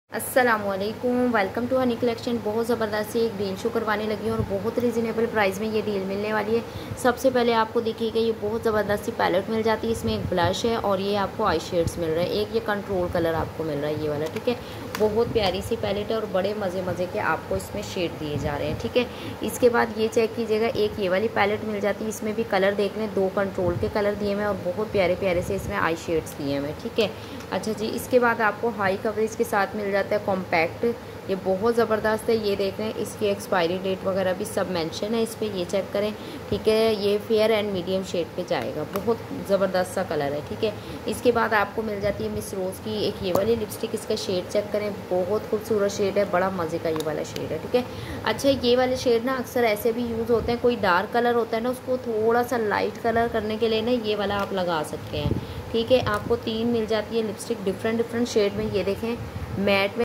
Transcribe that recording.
अस्सलामुअलैकुम, welcome to Honey collection. बहुत ज़बरदस्त सी एक डील शो करवाने लगी हूँ और बहुत रीज़नेबल प्राइस में ये डील मिलने वाली है। सबसे पहले आपको देखिएगा ये बहुत ज़बरदस्त सी पैलेट मिल जाती है। इसमें एक ब्लश है और ये आपको आई शेड्स मिल रहे हैं। एक ये कंट्रोल कलर आपको मिल रहा है, ये वाला, ठीक है। बहुत प्यारी सी पैलेट है और बड़े मज़े के आपको इसमें शेड दिए जा रहे हैं, ठीक है। इसके बाद ये चेक कीजिएगा, एक ये वाली पैलेट मिल जाती है। इसमें भी कलर देख लें, 2 कंट्रोल के कलर दिए हुए हैं और बहुत प्यारे से इसमें आई शेड्स दिए हुए हैं, ठीक है। अच्छा जी, इसके बाद आपको हाई कवरेज के साथ मिल जाता है कॉम्पैक्ट। ये बहुत ज़बरदस्त है। ये देख रहे हैं, इसकी एक्सपायरी डेट वगैरह भी सब मेंशन है इस पर, ये चेक करें, ठीक है। ये फेयर एंड मीडियम शेड पे जाएगा, बहुत ज़बरदस्त सा कलर है, ठीक है। इसके बाद आपको मिल जाती है मिस रोज़ की एक ये वाली लिपस्टिक। इसका शेड चेक करें, बहुत खूबसूरत शेड है, बड़ा मज़े का ये वाला शेड है, ठीक है। अच्छा, ये वाले शेड ना अक्सर ऐसे भी यूज़ होते हैं, कोई डार्क कलर होता है ना, उसको थोड़ा सा लाइट कलर करने के लिए ना ये वाला आप लगा सकते हैं, ठीक है। आपको 3 मिल जाती है लिपस्टिक डिफरेंट शेड में। ये देखें, मैट में